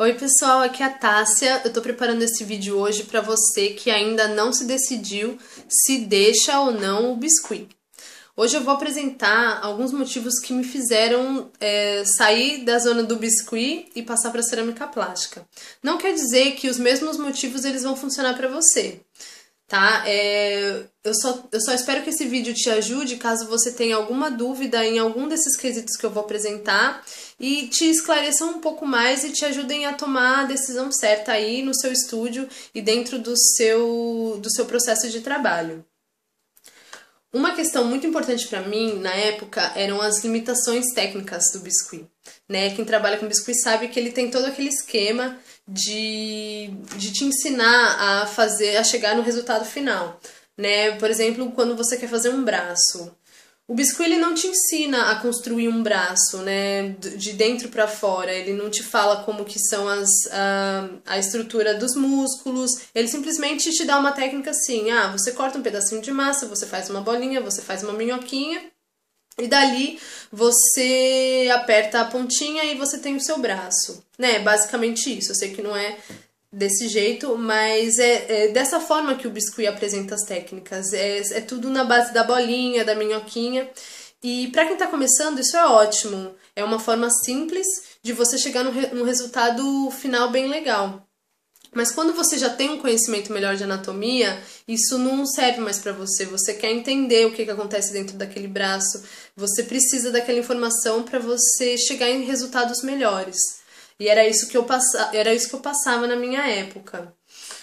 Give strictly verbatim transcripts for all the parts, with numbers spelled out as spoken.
Oi pessoal, aqui é a Tássia. Eu tô preparando esse vídeo hoje para você que ainda não se decidiu se deixa ou não o biscuit. Hoje eu vou apresentar alguns motivos que me fizeram é, sair da zona do biscuit e passar para cerâmica plástica. Não quer dizer que os mesmos motivos eles vão funcionar para você, tá? É, eu, só, eu só espero que esse vídeo te ajude caso você tenha alguma dúvida em algum desses quesitos que eu vou apresentar e te esclareçam um pouco mais e te ajudem a tomar a decisão certa aí no seu estúdio e dentro do seu, do seu processo de trabalho. Uma questão muito importante para mim, na época, eram as limitações técnicas do biscuit, né? Quem trabalha com biscuit sabe que ele tem todo aquele esquema de, de te ensinar a fazer, a chegar no resultado final, né? Por exemplo, quando você quer fazer um braço. O biscuit ele não te ensina a construir um braço, né, de dentro para fora. Ele não te fala como que são as, a, a estrutura dos músculos. Ele simplesmente te dá uma técnica assim. Ah, você corta um pedacinho de massa, você faz uma bolinha, você faz uma minhoquinha. E dali você aperta a pontinha e você tem o seu braço. Né, basicamente isso. Eu sei que não é desse jeito, mas é, é dessa forma que o biscuit apresenta as técnicas. É, é tudo na base da bolinha, da minhoquinha. E para quem está começando, isso é ótimo. É uma forma simples de você chegar num, num resultado final bem legal. Mas quando você já tem um conhecimento melhor de anatomia, isso não serve mais para você. Você quer entender o que, que acontece dentro daquele braço. Você precisa daquela informação para você chegar em resultados melhores. E era isso que eu, passa... era isso que eu passava na minha época.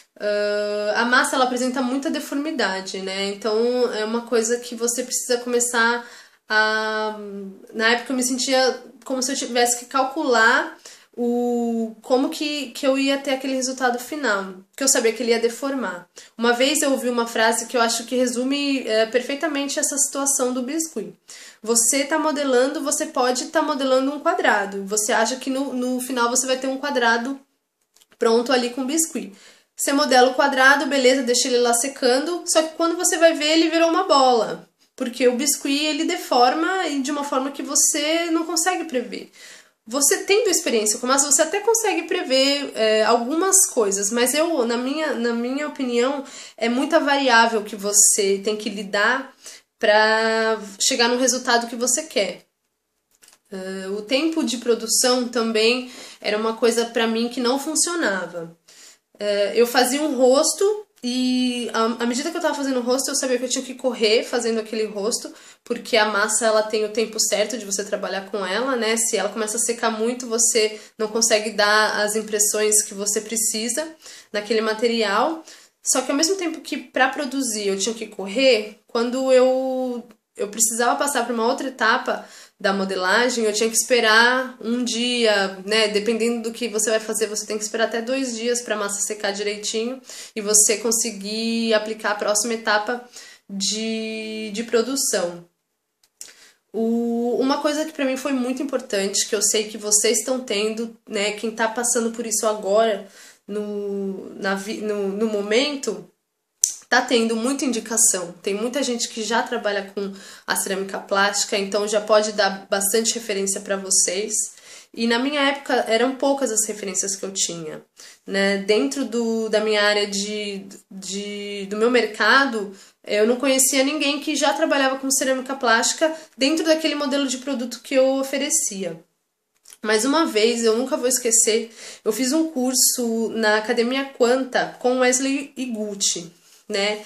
Uh, a massa ela apresenta muita deformidade, né? Então é uma coisa que você precisa começar a... Na época eu me sentia como se eu tivesse que calcular o... como que, que eu ia ter aquele resultado final, porque eu sabia que ele ia deformar. Uma vez eu ouvi uma frase que eu acho que resume é, perfeitamente essa situação do biscuit. Você está modelando, você pode estar tá modelando um quadrado. Você acha que no, no final você vai ter um quadrado pronto ali com biscuit. Você modela o quadrado, beleza, deixa ele lá secando, só que quando você vai ver ele virou uma bola. Porque o biscuit ele deforma de uma forma que você não consegue prever. Você tendo experiência com massa, você até consegue prever é, algumas coisas, mas eu, na minha, na minha opinião, é muita variável que você tem que lidar para chegar no resultado que você quer. Uh, o tempo de produção também era uma coisa para mim que não funcionava. Uh, eu fazia um rosto e à medida que eu estava fazendo o rosto eu sabia que eu tinha que correr fazendo aquele rosto, porque a massa ela tem o tempo certo de você trabalhar com ela, né? Se ela começa a secar muito, você não consegue dar as impressões que você precisa naquele material. Só que ao mesmo tempo que para produzir eu tinha que correr, quando eu, eu precisava passar para uma outra etapa da modelagem, eu tinha que esperar um dia, né? Dependendo do que você vai fazer, você tem que esperar até dois dias para a massa secar direitinho e você conseguir aplicar a próxima etapa de, de produção. O, uma coisa que para mim foi muito importante, que eu sei que vocês estão tendo, né? Quem está passando por isso agora, no, na, no, no momento, tá tendo muita indicação. Tem muita gente que já trabalha com a cerâmica plástica, então já pode dar bastante referência para vocês. E na minha época eram poucas as referências que eu tinha, né? Dentro do, da minha área de, de, do meu mercado, eu não conhecia ninguém que já trabalhava com cerâmica plástica dentro daquele modelo de produto que eu oferecia. Mas uma vez, eu nunca vou esquecer, eu fiz um curso na Academia Quanta com Wesley Iguchi, né?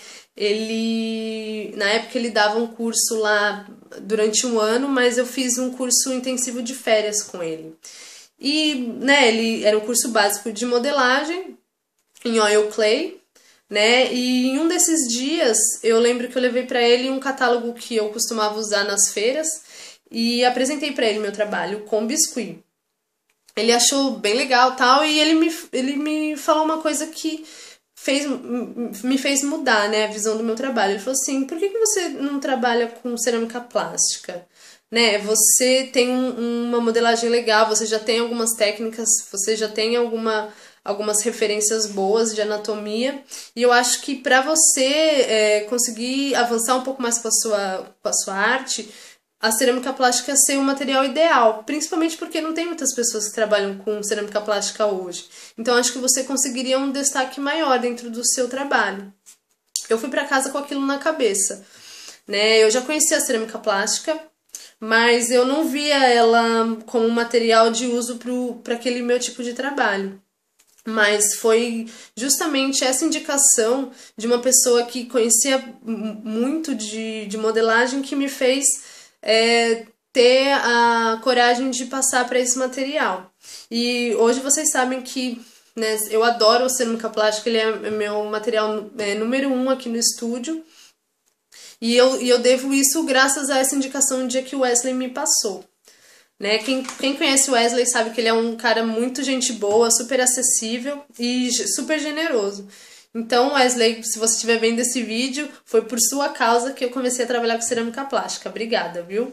Ele, na época ele dava um curso lá durante um ano, mas eu fiz um curso intensivo de férias com ele. E, né, ele era um curso básico de modelagem em oil clay, né? E em um desses dias eu lembro que eu levei para ele um catálogo que eu costumava usar nas feiras e apresentei para ele meu trabalho com biscuit. Ele achou bem legal tal, e ele me, ele me falou uma coisa que fez, me fez mudar, né, a visão do meu trabalho. Ele falou assim, por que, que você não trabalha com cerâmica plástica? Né, você tem um, uma modelagem legal, você já tem algumas técnicas, você já tem alguma, algumas referências boas de anatomia, e eu acho que para você é, conseguir avançar um pouco mais com a sua, com a sua arte, a cerâmica plástica ser um material ideal, principalmente porque não tem muitas pessoas que trabalham com cerâmica plástica hoje. Então acho que você conseguiria um destaque maior dentro do seu trabalho. Eu fui para casa com aquilo na cabeça, né? Eu já conhecia a cerâmica plástica, mas eu não via ela como um material de uso para aquele meu tipo de trabalho. Mas foi justamente essa indicação de uma pessoa que conhecia muito de, de modelagem que me fez é, ter a coragem de passar para esse material. E hoje vocês sabem que, né, eu adoro a cerâmica plástica, ele é meu material é, número um aqui no estúdio. E eu, e eu devo isso graças a essa indicação um dia que o Wesley me passou. Né? Quem, quem conhece o Wesley sabe que ele é um cara muito gente boa, super acessível e super generoso. Então, Wesley, se você estiver vendo esse vídeo, foi por sua causa que eu comecei a trabalhar com cerâmica plástica. Obrigada, viu?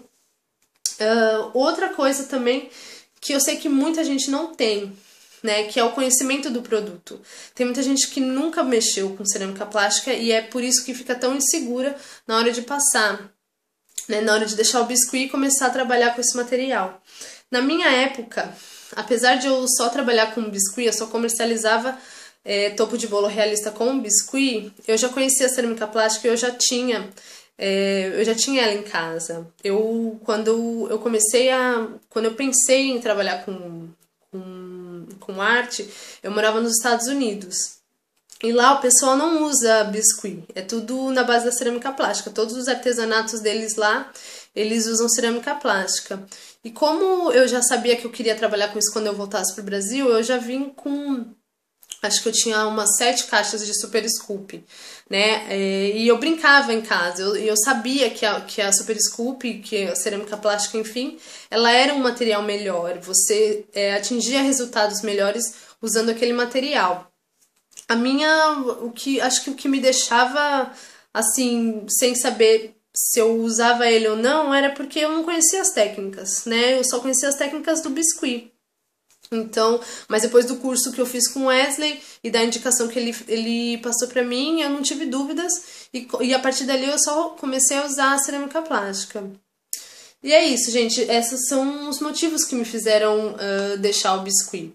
Uh, outra coisa também que eu sei que muita gente não tem, né, que é o conhecimento do produto. Tem muita gente que nunca mexeu com cerâmica plástica e é por isso que fica tão insegura na hora de passar, né, na hora de deixar o biscuit e começar a trabalhar com esse material. Na minha época, apesar de eu só trabalhar com biscuit, eu só comercializava é, topo de bolo realista com biscuit, eu já conhecia a cerâmica plástica e eu já tinha, é, eu já tinha ela em casa. Eu, quando eu comecei a, quando eu pensei em trabalhar com, com, com arte, eu morava nos Estados Unidos. E lá o pessoal não usa biscuit, é tudo na base da cerâmica plástica. Todos os artesanatos deles lá, eles usam cerâmica plástica. E como eu já sabia que eu queria trabalhar com isso quando eu voltasse pro Brasil, eu já vim com... Acho que eu tinha umas sete caixas de Super Scoop, né? E eu brincava em casa, eu, eu sabia que a, que a Super Scoop, que a cerâmica plástica, enfim, ela era um material melhor. Você é, atingia resultados melhores usando aquele material. A minha, o que, acho que o que me deixava, assim, sem saber se eu usava ele ou não, era porque eu não conhecia as técnicas, né? Eu só conhecia as técnicas do biscuit. Então, mas depois do curso que eu fiz com o Wesley e da indicação que ele, ele passou pra mim, eu não tive dúvidas e, e a partir dali eu só comecei a usar a cerâmica plástica. E é isso, gente, esses são os motivos que me fizeram uh, deixar o biscuit.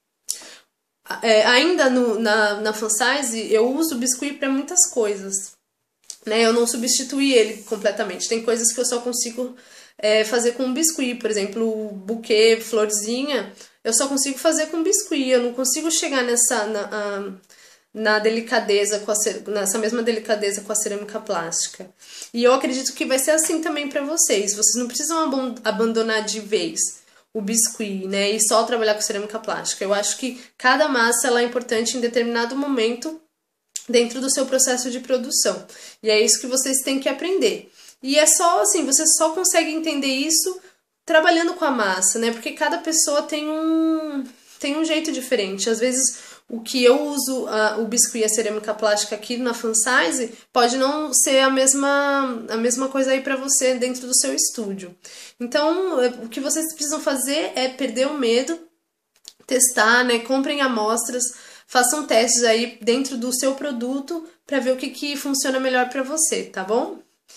É, ainda no, na, na fansize, eu uso o biscuit para muitas coisas, né? Eu não substituí ele completamente. Tem coisas que eu só consigo é, fazer com biscuit. Por exemplo, o buquê, florzinha, eu só consigo fazer com biscuit. Eu não consigo chegar nessa na, a, na delicadeza, com a, nessa mesma delicadeza com a cerâmica plástica. E eu acredito que vai ser assim também para vocês. Vocês não precisam abandonar de vez o biscuit, né, e só trabalhar com cerâmica plástica. Eu acho que cada massa ela é importante em determinado momento dentro do seu processo de produção. E é isso que vocês têm que aprender. E é só assim, você só consegue entender isso trabalhando com a massa, né? Porque cada pessoa tem um tem um jeito diferente. Às vezes o que eu uso, uh, o biscuit e a cerâmica plástica aqui na fansize, pode não ser a mesma, a mesma coisa aí para você dentro do seu estúdio. Então, o que vocês precisam fazer é perder o medo, testar, né? Comprem amostras, façam testes aí dentro do seu produto para ver o que, que funciona melhor para você, tá bom?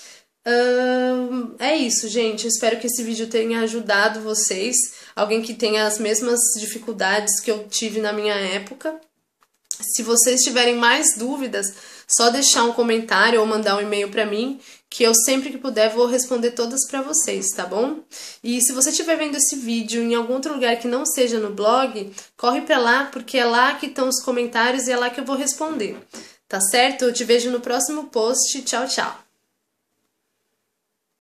Uh, é isso, gente. Eu espero que esse vídeo tenha ajudado vocês. Alguém que tenha as mesmas dificuldades que eu tive na minha época. Se vocês tiverem mais dúvidas, só deixar um comentário ou mandar um e-mail para mim, que eu sempre que puder vou responder todas para vocês, tá bom? E se você estiver vendo esse vídeo em algum outro lugar que não seja no blog, corre para lá, porque é lá que estão os comentários e é lá que eu vou responder. Tá certo? Eu te vejo no próximo post. Tchau, tchau!